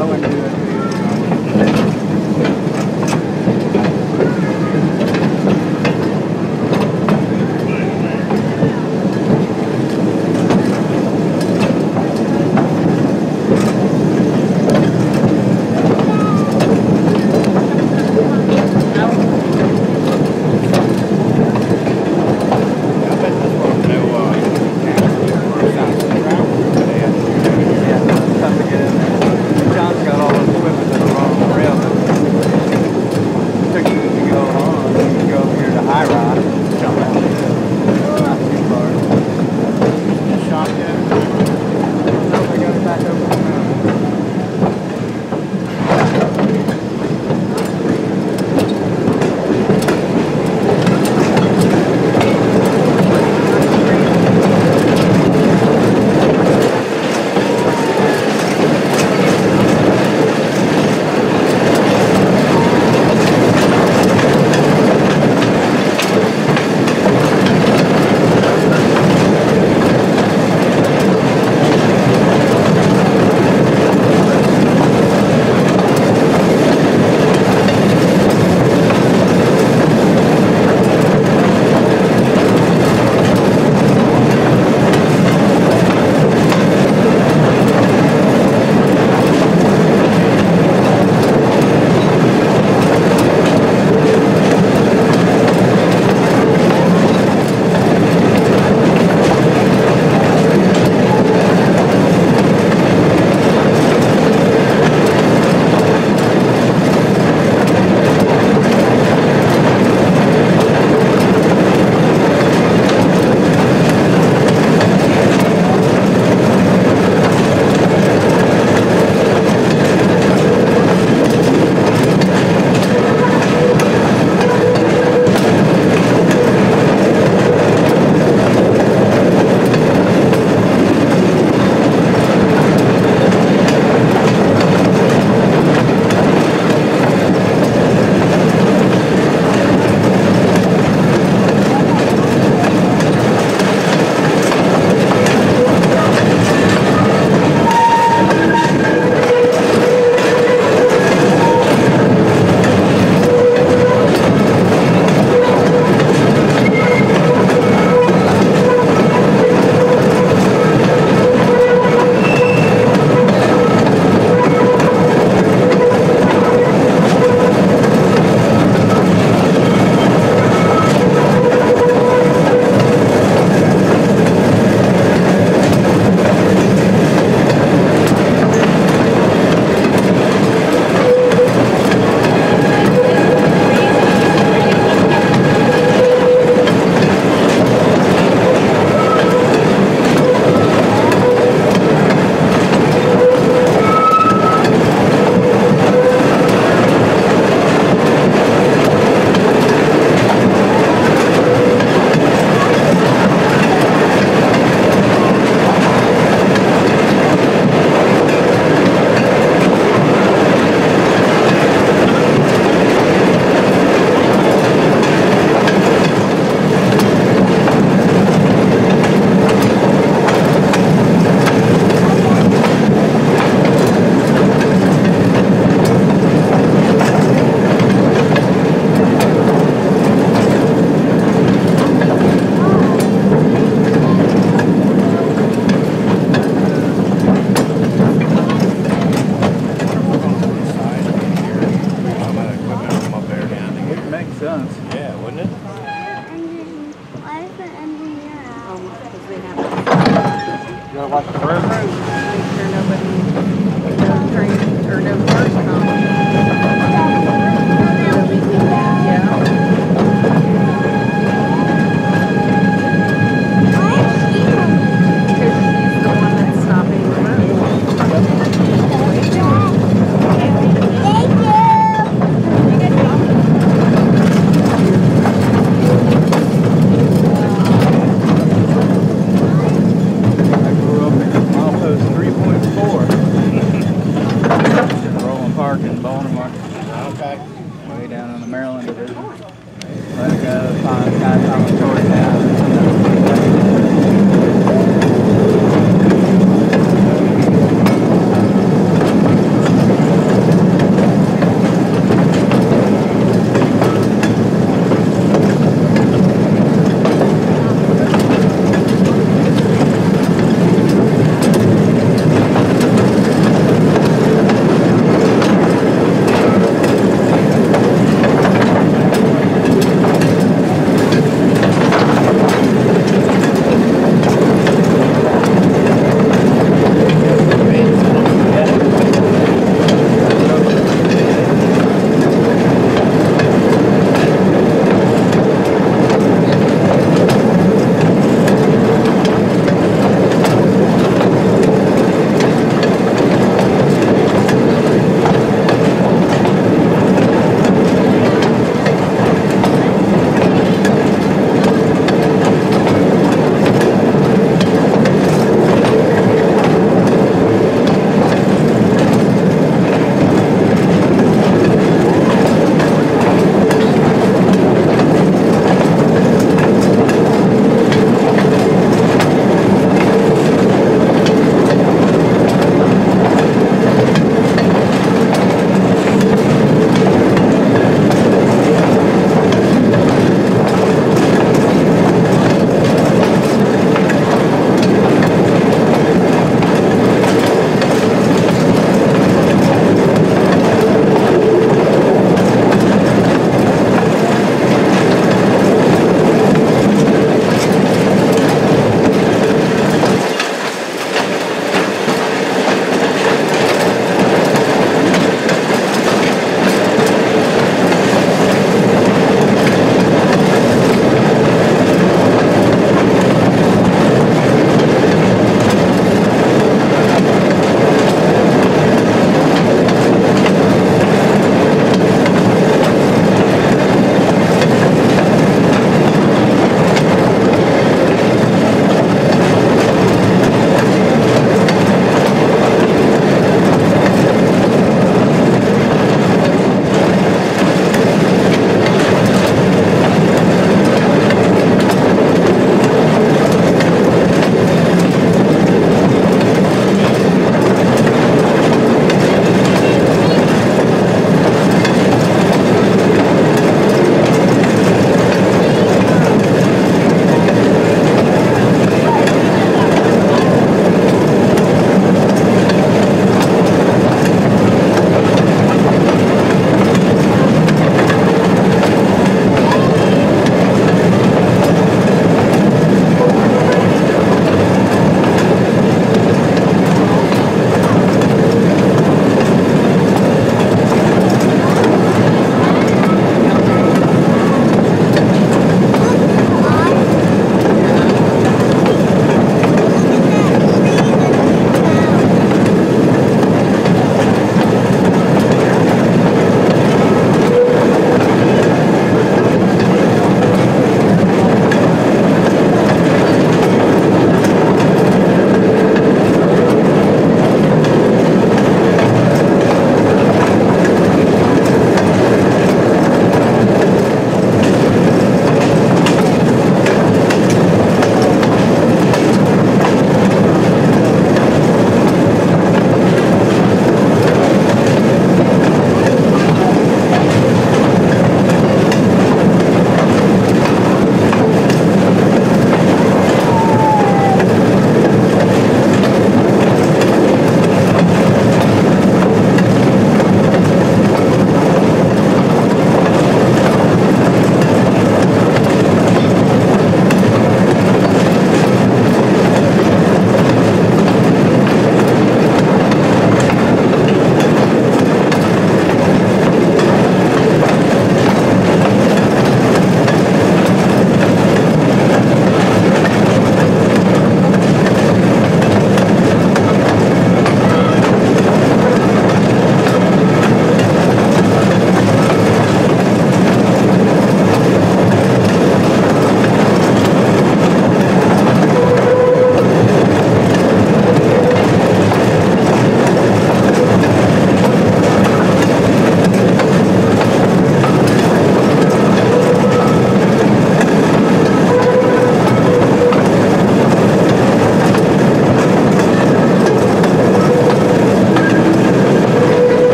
wouldn't do it.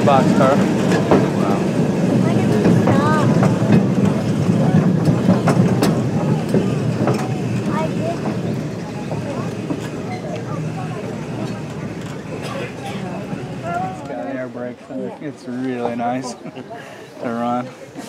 boxcar. It's got air brakes. It's really nice to run.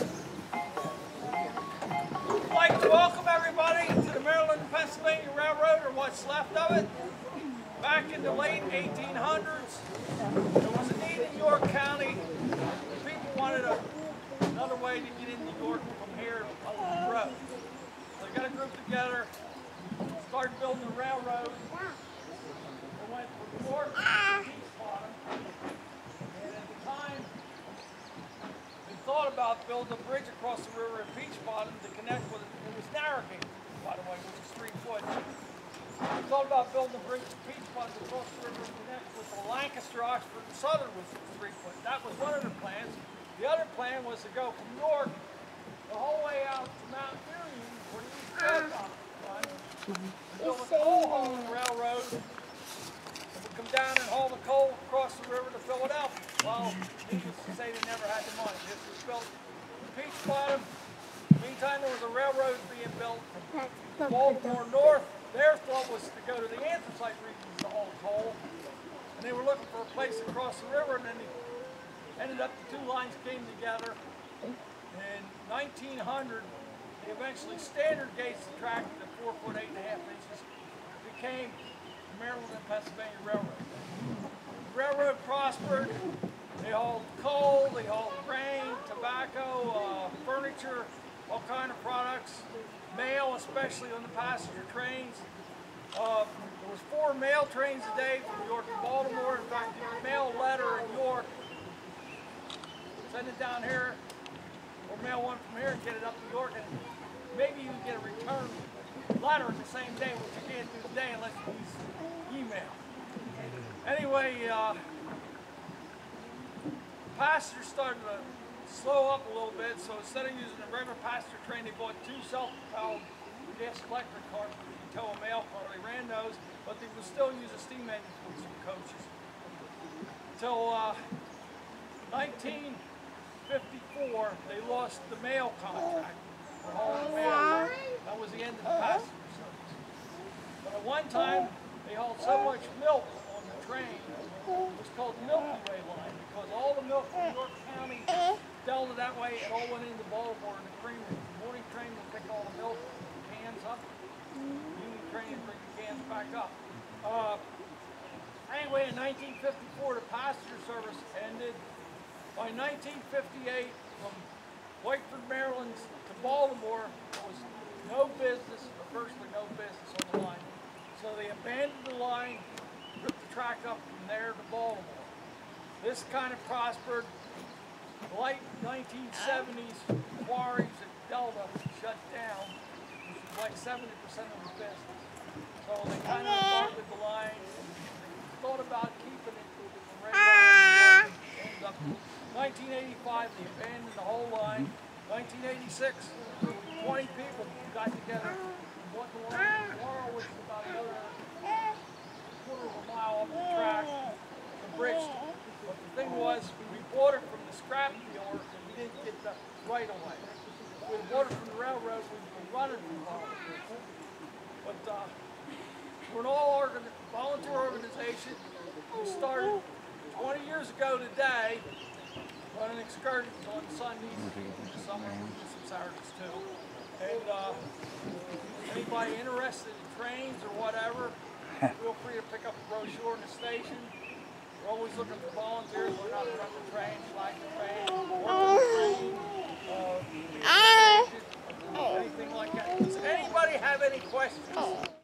I'd like to welcome everybody to the Maryland and Pennsylvania Railroad, or what's left of it. Back in the late 1800s, there was a need in York County. People wanted another way to get into York from here up the road. So they got a group together, started building a railroad. They went from York to Peachbottom. And at the time, they thought about building a bridge across the river at Peachbottom to connect with it. It was Narragansett, by the way, which is 3 foot. We thought about building a bridge to Peachbottom across the river and connect with the Lancaster, Oxford, and Southern, which was 3 foot. That was one of their plans. The other plan was to go from York the whole way out to Mount Union, where the East Coast run, and build a coal hauling railroad that would come down and haul the coal across the river to Philadelphia. Well, needless to say, they never had the money. This was built in Peachbottom. Meantime, there was a railroad being built from Baltimore north. Their thought was to go to the anthracite regions to haul coal, and they were looking for a place to cross the river, and then they ended up, the two lines came together. In 1900, they eventually standard gauged the track to 4 foot 8.5 inches. It became the Maryland and Pennsylvania Railroad. The railroad prospered. They hauled coal, they hauled grain, tobacco, furniture, all kind of products. Mail, especially on the passenger trains. There was 4 mail trains a day from York to Baltimore. In fact, you could mail a letter in York, send it down here, or mail one from here and get it up to York, and maybe you can get a return letter the same day, which you can't do today unless you use email. Anyway, passengers started to slow up a little bit, so instead of using a regular passenger train, they bought 2 self-propelled gas electric cars where you could tow a mail car. They ran those, but they would still use a steam engine for some coaches. Until 1954, they lost the mail contract for hauling mail. That was the end of the passenger service. But at one time, they hauled so much milk on the train, it was called the Milky Way line, because all the milk from York County dealt it that way, it all went into Baltimore in the creamery. The morning train would pick all the milk cans up, the evening train would bring the cans back up. Anyway, in 1954, the passenger service ended. By 1958, from Whiteford, Maryland to Baltimore, there was no business, or virtually no business on the line. So they abandoned the line, ripped the track up from there to Baltimore. This kind of prospered. The late 1970s, quarries at Delta shut down, which was like 70% of the business. So they kind of abandoned the line. They thought about keeping it from right ended up 1985, they abandoned the whole line. 1986, 20 people got together and bought the line tomorrow, which is about another quarter of a mile up the track, the bridge. But the thing was, we bought it from the scrap dealer and we didn't get the right of way. If we bought it from the railroad, we would run it from Baltimore. But we're an all volunteer organization. We started 20 years ago today, running excursions on Sundays, in the summer we do some Saturdays too. And anybody interested in trains or whatever, feel free to pick up a brochure in the station. We're always looking for volunteers, learn how to run the train, flag the train, work the train, anything like that. Does anybody have any questions?